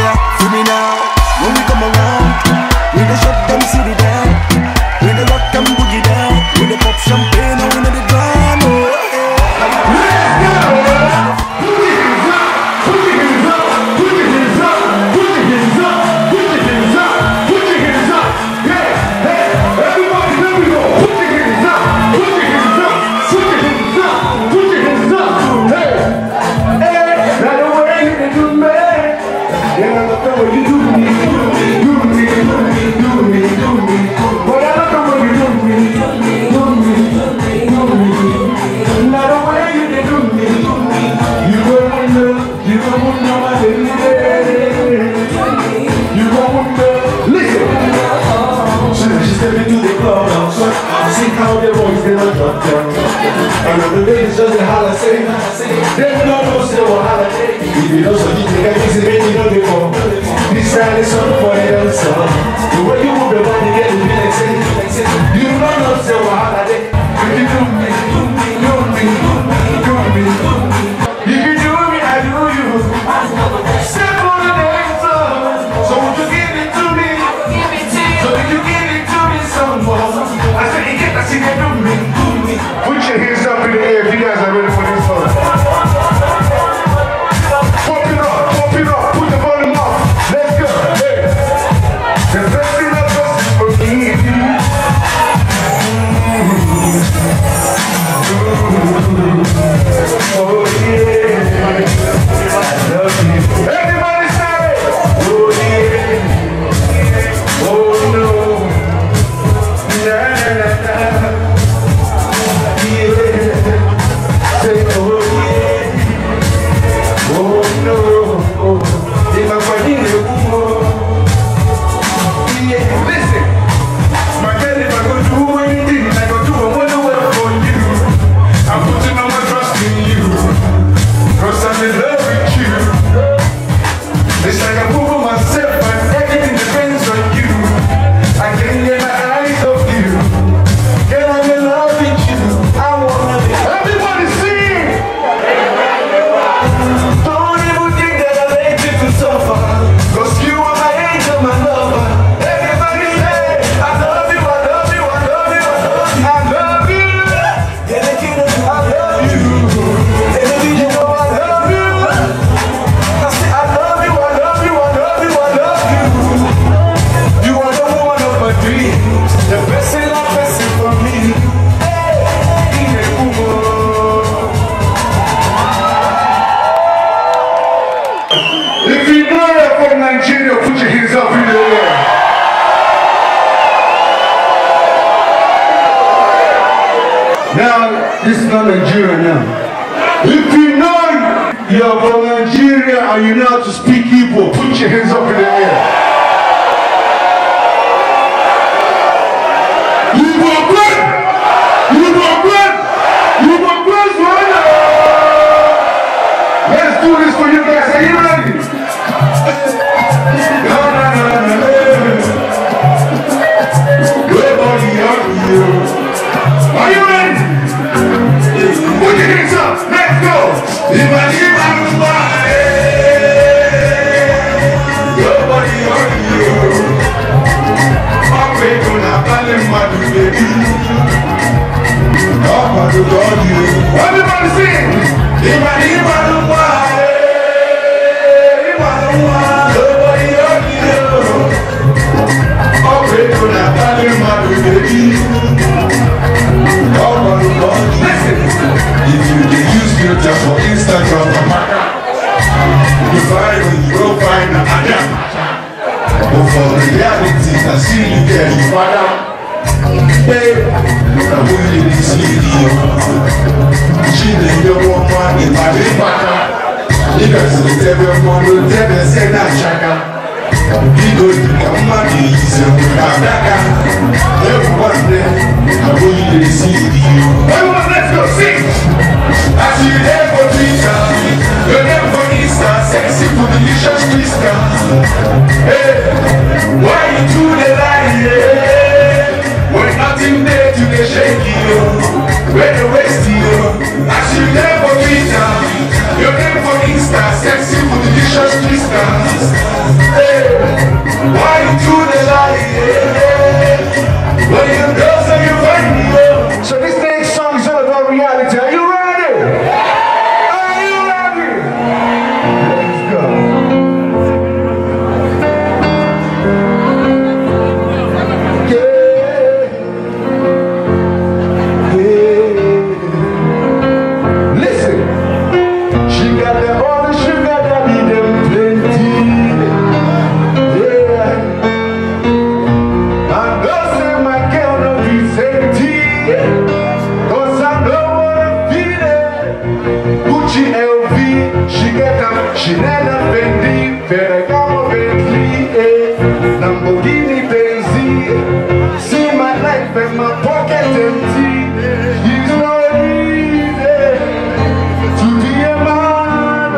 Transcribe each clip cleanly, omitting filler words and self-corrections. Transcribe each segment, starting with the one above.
feel me now. When we come around, we the shut them city down. We the rock them boogie down. We the pop champagne and we know the ground. The ladies just a holler, say, they don't know say what holiday. If you know so you think I easy, man, you know they fall. This style is something for the other song. The way you move your body, get it, like say, you don't know say what holiday. You do me, do me, do me, do me, do me, do me. If you do me, I do you. Simple and answer. So would you give it to me? So if you give it to me some more, I say, you get that shit, do me, do me. Put your hands up in the air if you guys are ready for this song. Pump it up, put the volume up. Let's go, hey. The best thing I've done for me. Oh yeah, I love you. Everybody say, oh yeah, oh no, na na na. Now, this is not Nigeria now. If you know you're from Nigeria and you know how to speak Igbo, put your hands up in the air. Igbo good! Igbo good! Igbo good! Let's do this for you guys. Are you ready? Good body on you. Are you ready? Put your hands up, let's go! Nobody on you. I'm making a balance, my baby. I'm going to go you. Everybody sing! Nobody on you. I'm making a balance, my baby. Listen, if you can use filter for Instagram, you find when you go find a madam. But for reality, I see you there, you father. Hey, I will you this video. She didn't know what man in my paper. Because the devil will never say that chaka. He goes to come and he's a everyone there, I want you to see you. Everyone, let's go sing! I see you there for Twitter, you're there for Insta, sexy for delicious Krista. Hey, why you do the lie, yeah? When nothing there to the shake you, where the waste you. I see you there for Twitter, you're there for Insta, sexy for delicious Krista. Lamborghini Benz, see my life and my pocket empty. It's not easy to be a man.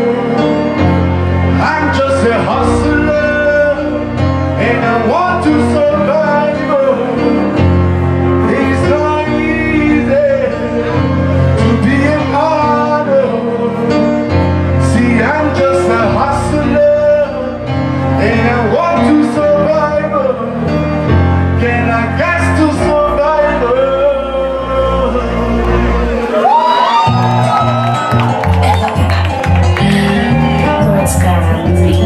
I'm just a hustler and I want to survive. It's not easy to be a man. See, I'm just a hustler and I want to survive. Can I guess to survive? What's going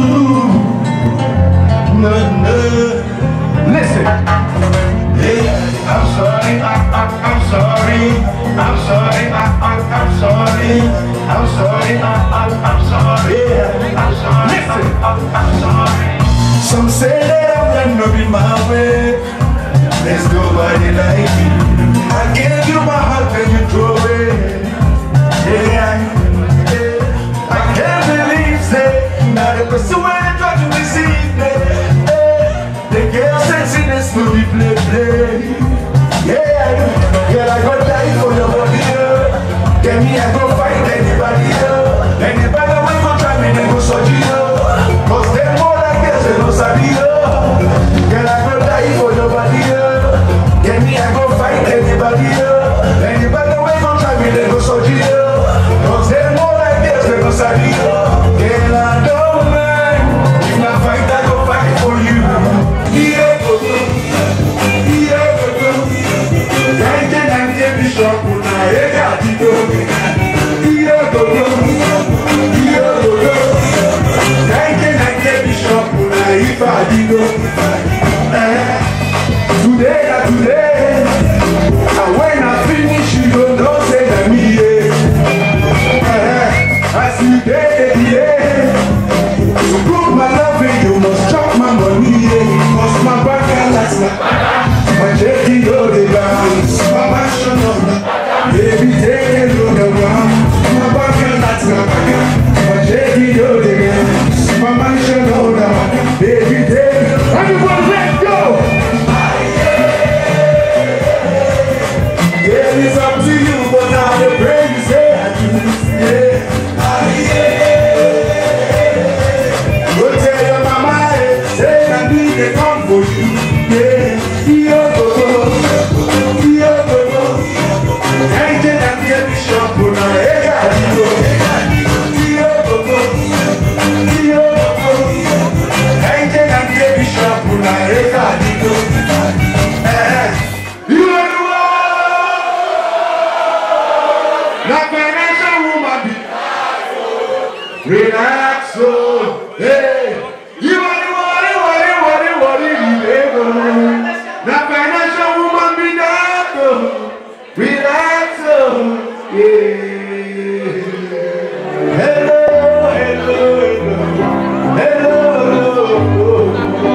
Listen. Hey, I'm sorry, I'm sorry, I'm sorry, I'm sorry, I'm sorry, I'm sorry, I'm sorry. Listen, I'm sorry. Some say that I'm gonna be my way. There's nobody like you. I gave you my heart and you throw it. Yeah, I can't believe it. Now the person when I try to deceive me. The girl sexiness to be play. Yeah, girl, I go die for your body. Get me, I go fight anybody. Anybody will go try me, they go surgery. Cause they're more like girls, they don't sabi. Girl, I go die for your body. Get me, I go fight anybody. Anybody will go try me, they go surgery. Cause they're more like girls, they don't sabi. Girl, I don't mind. If I fight, I go fight for you. Yeah, go go. Yeah, go go. Bishop, yeah, go go. Yeah, go go. Bishop, if I did go. Today, and when I finish, you don't say that me. As you get to prove my love, you must chop my money. Cause my bank likes my checking all the ground. My mansion of the baby, take a look around. My bank likes my checking all the ground. My mansion of the baby, take a look around. Everyone, let's go! Yeah, it's up to you, but now the brain is there. Yeah. Go tell your mama, say I need to come for you. Yeah, yo go go, yo go go. Ain't it that get me shot for now? Hey, yo go go, yo go go. Ain't it that get me shot for now? Hey, you are the one. Not financial woman be. Relax, oh, hey. You are the one, the financial woman be that, oh. Relax, oh, yeah. Hello, hello, hello, hello,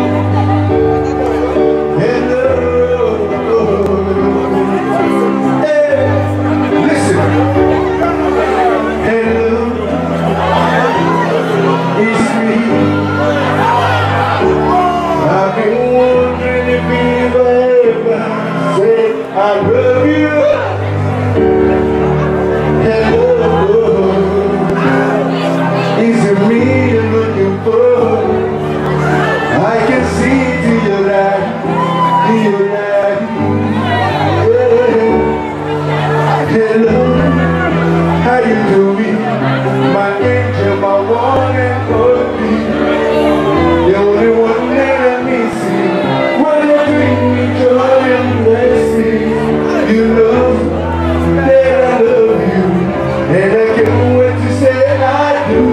hello. Hey, listen. Hello. It's me. I've been wondering if you ever said I love you. Hello. Is it me you're looking for? I can see it in your eyes, in your eyes. Yeah. Hello. How you doing? My angel, my one and only. The only one that I miss you. When you bring me joy and blessing, you know that I love you, and I can't wait to say I do.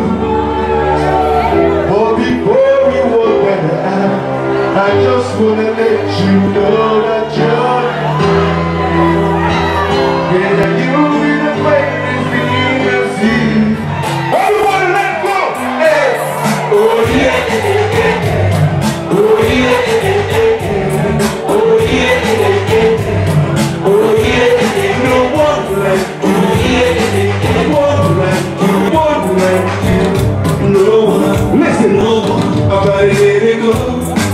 But before we walk that I just wanna let you know that you're and you be the greatest thing I see. Everybody, let's go! Hey. Oh yeah, oh yeah, oh yeah, oh yeah. No one like you, no one like you, no one like you. No one, listen, no one. About it, let it go.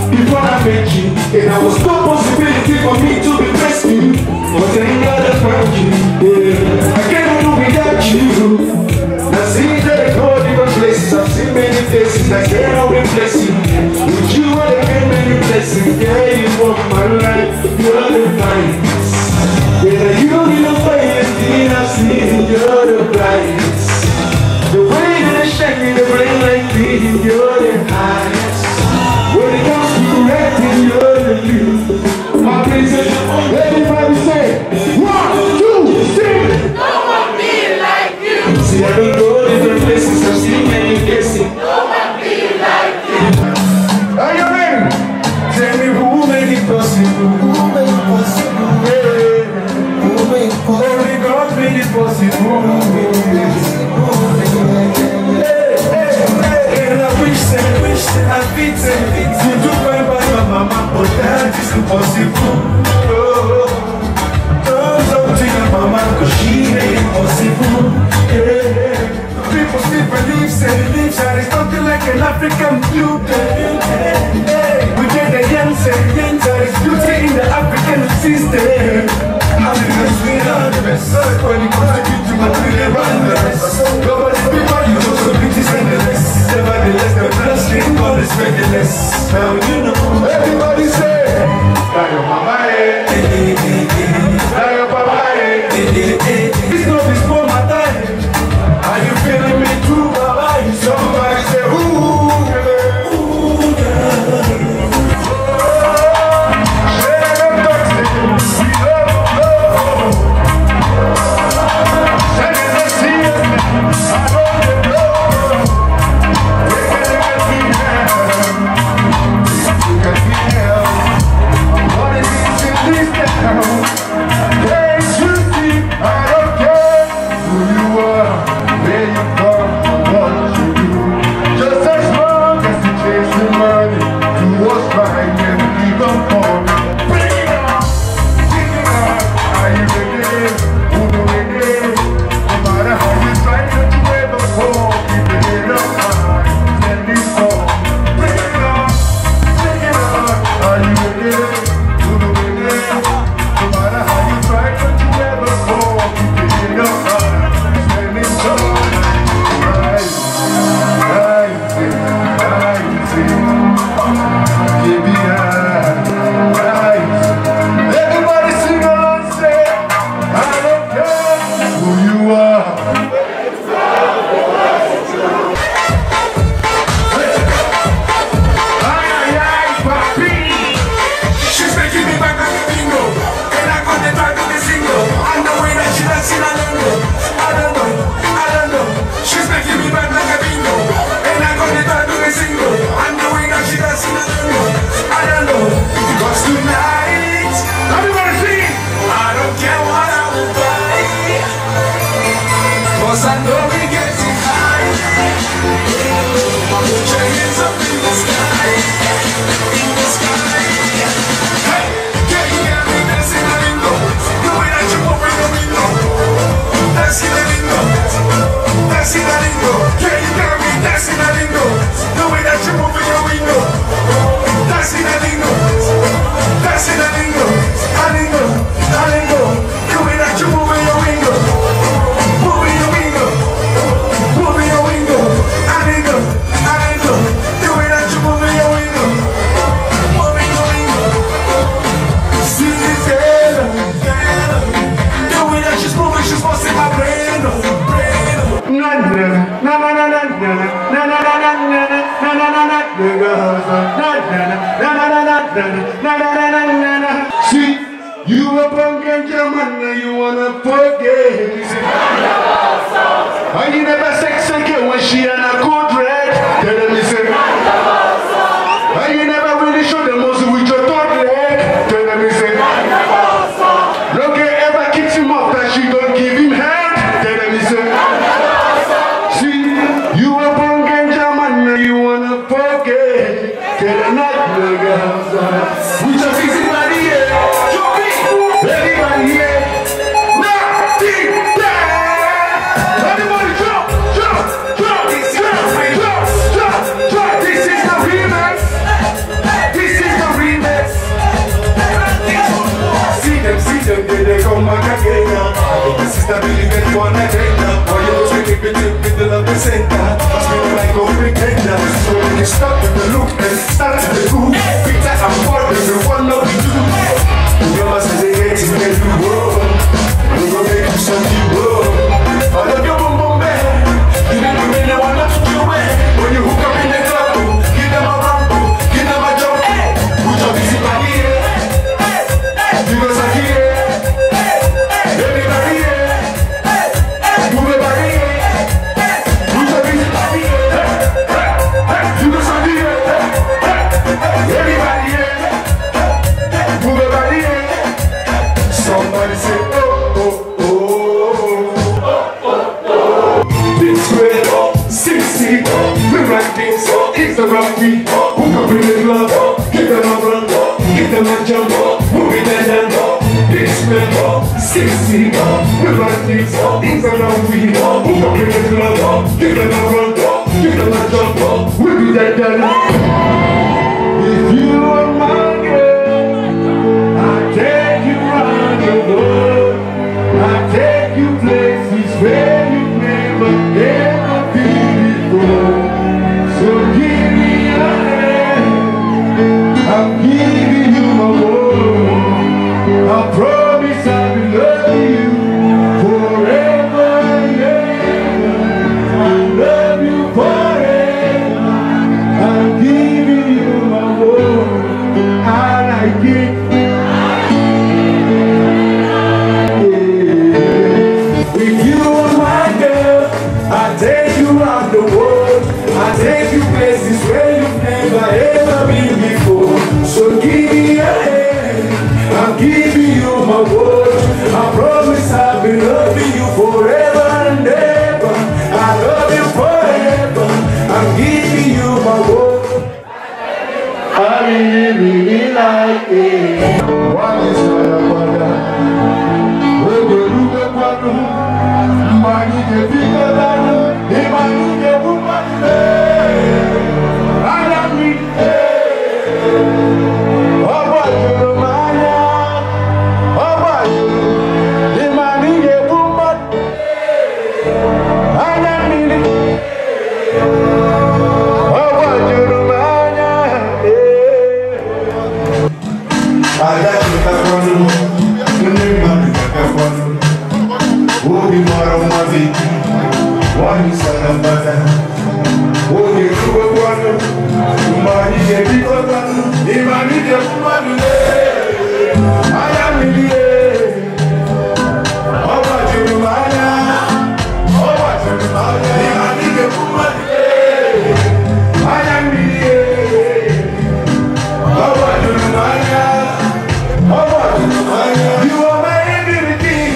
blessings, I say I will bless you. With you I get many blessings, yeah, you want my life, you're the finest. Yeah, you be the finest thing I've seen, you're the brightest. The way that I shine in the brain like me, you're the highest. When it comes to acting, you're the new. My princess, everybody say, 1, 2, 3. No one be like you. See, I don't go different places, I've seen many guessing. No one be like you. Are you ready? Tell me who made it possible? Who made it possible? Yeah. Who made it possible? Only God made it possible. And I wish that I fit it. You do my mama, but that is impossible. Something to mama, cause she made it possible. People still believe, say that it's something like an African beauty. We get the young, say there is beauty in the African system. How did I sweet on the best? When it comes to beauty, I really run the rest. Nobody's people, you know, so beauty's endless. Nevertheless, the blessing, God is regularless. Now you know, everybody say, Dayo Papa, Dayo Papa, it's not this for my time. Are you feeling me too, Baba? Somebody say, ooh, See, you a punk and German, you wanna forget. And you never sex again when she and a good red. Tell me, say. And you never really show the muscle with your third leg. Tell me, say. No girl ever kicks him up that she don't give him hand. Tell me, say. See, you a punk and German, you wanna forget. Tell me, nigga. We just fix it by the air. Everybody here. Nothing there. Everybody jump, jump, jump, jump, jump, jump. This is the remix. This is the remix. See them, they come back again. This is the really one again. Why you take it with the love center? Must be like a pretender. they stop with the look and start to the move. Peter and Paul, they one love we do. Remember, say they hate to make you grow. We gon' make you something grow. All of your boom boom man, you make me really wanna do it. When you hook up in the club, give them a rumble, give them a jump. Put your busy body here. You know some here. Everybody here. Move your body here. Put your busy body here. You know some here. Everybody here. Move your body here. Somebody say oh oh oh oh oh oh. This way, 60. We like this. It's the rock beat. Hook up in the club. Give them a run. Give them a jump. Move it and down. This way, 60. We like this. It's the rock beat. Hook up in the club. Give them a run. Give them a jump. Move it and down. If you are my girl, I'll take you round the world. I'll take you places where you've never been before. So give me your hand, I'm giving you my word. I promise I will love you forever and ever. I love you forever. I'm giving you my word. I like it. With you are my girl, I take you around the world. I take you places where you've never ever been before. So give me a hand, I'm giving you my word. I promise I'll be loving you forever and ever. I love you forever, I'm giving you my word. I really like it. What is my mother? Money get bigger than the money get woman. I love me. Oh, what you Maya? Oh, what you? The money get woman. I love me. Oh, what you Maya? I got you back on the Would be more of my feet. One is a butter. Would you do a one? Money, a big one. The money, the woman. I am in the air. How about you, Maya? How about you, Maya? The money, the woman. I am in the air. How about you, Maya? How about you, Maya? You are my everything.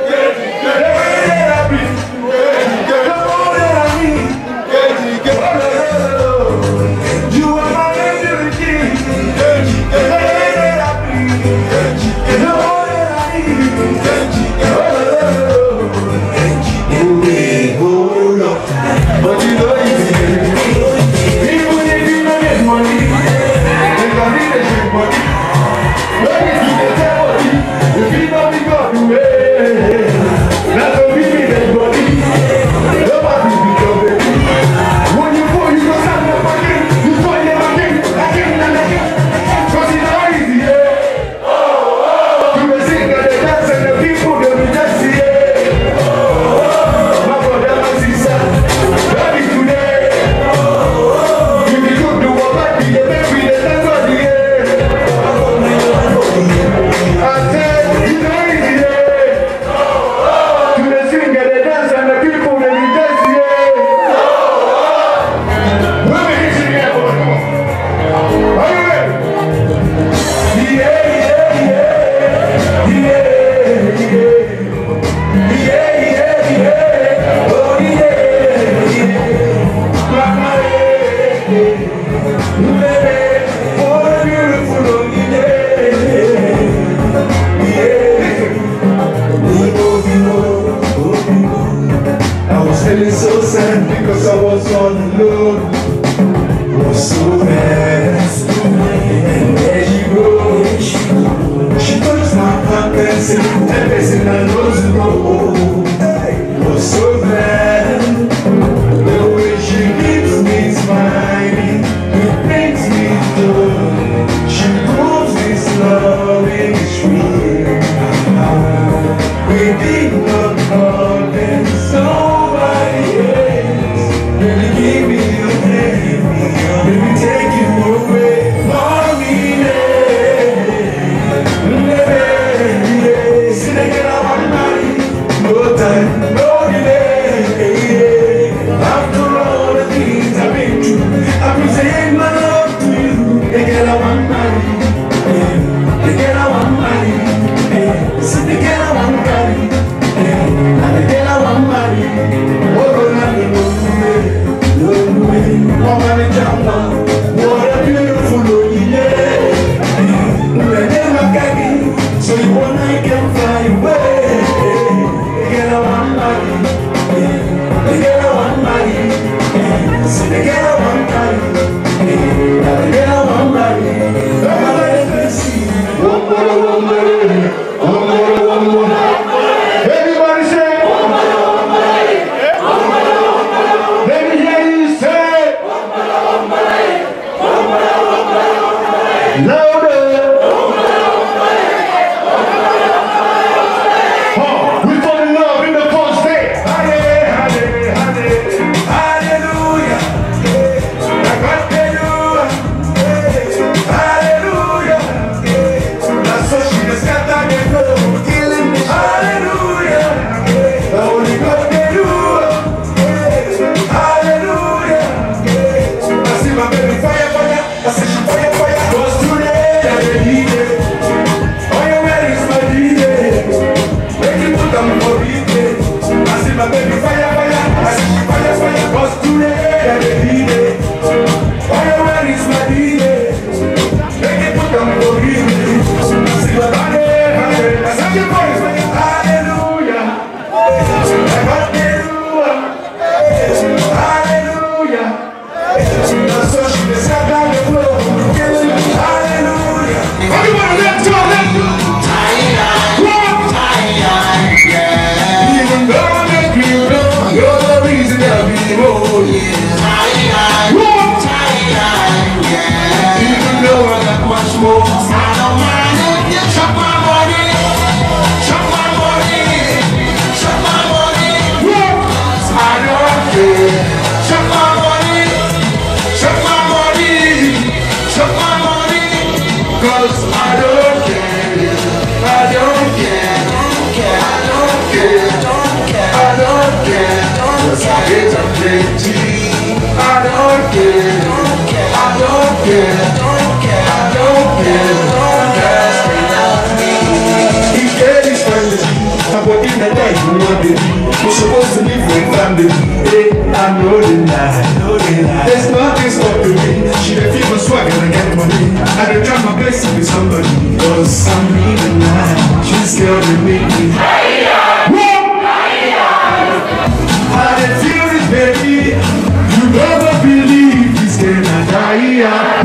But you know you even if you don't get money, they can need a shit money. When you do the body, if you don't be God, you may not to be the body. Nobody be your baby. When you go, you go stand up again. You go again and again. Cause it's not easy, yeah. You may sing and they dance and the people, they will just see it. My brother, my sister, that is today. If you don't do what I did, the baby, the dance on the air. I said, it's not easy, yeah. To the sing and the dance and the people, they will just see it. Let me hit you again, boy, come on. Are you ready? Yeah, yeah, yeah. Yeah, yeah. Yeah, yeah, yeah. Oh, yeah, yeah. Mama, yeah. Baby, what a beautiful love, yeah. Yeah. I was feeling so sad because I was all alone. I was so bad. And there she goes. She touched my heart and said, everything I know to go. I was so bad. The way she keeps me smiling. We fall in love in the first day. Hallelujah. Hallelujah. That's so she just got that girl killing me. Hallelujah. The Holy God can do. Hallelujah. I see my baby fire. I see she fire. Cause today I need it. Oh, you ready is my DJ. Make it put them for it. I see my baby fire. I see she fire. Cause today I need it. Oh, you ready is my DJ. Make it put them for it. I see my body. I see your voice. Hallelujah. Hallelujah. That's so she just got down the floor. Hallelujah. Everybody, let's go. Even though I make you know you're the reason that we roll. Even though I got much more, I don't mind if you chop my money. Chop my money. Chop my money. I don't care. Chop my money. Chop my money. Chop my money. Cause I don't care. I don't care. I don't care. I don't care. Cause I hate a plenty. I don't care. I don't care. I don't care. Just without me. He gave his family. I'm working the day you know baby. We're supposed to live with family. Hey, I know the lie. There's nothing stopping me. She the feel my swag and I get money. I don't try my best to be somebody. Cause I'm living life. She's scared to make me. I didn't feel this baby. You never believe this can I die.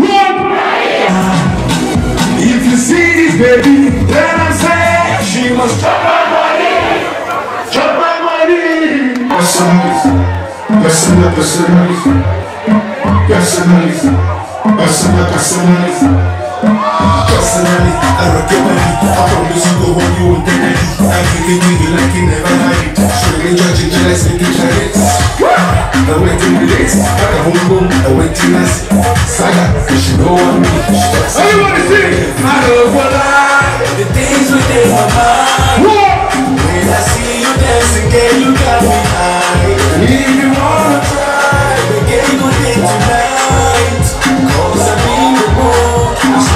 If you see this baby, then I'm saying she must chop my money. Chop my money. Personally, I rock your body. I promise you go home, you won't take it. I think you do like you never had it. Surely judging you like making chariots. I went to relate. I got home, I went to Nazi. Saga, cause she know I'm me. Everybody sing! I don't wanna lie. The things within my mind. When I see you dancing, girl, you got me high. If you wanna try, we can go day tonight. Cause I'm in the mood.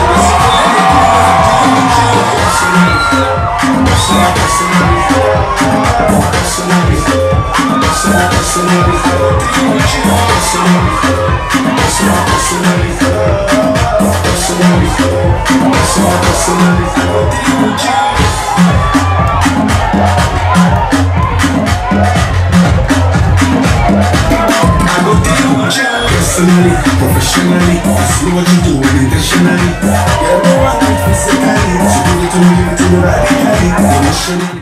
Personally, professionally, I see what you do intentionally. Yeah, no, I think physically, so give it to me radically, emotionally.